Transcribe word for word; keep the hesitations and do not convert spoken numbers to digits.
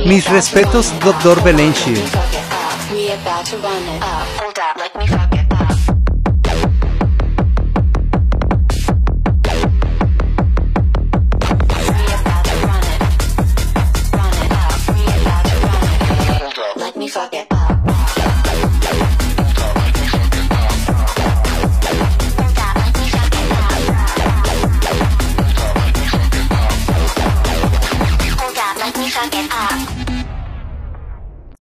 Mis respetos, doctor Belenchi. We about to run it up. Hold up, let me fuck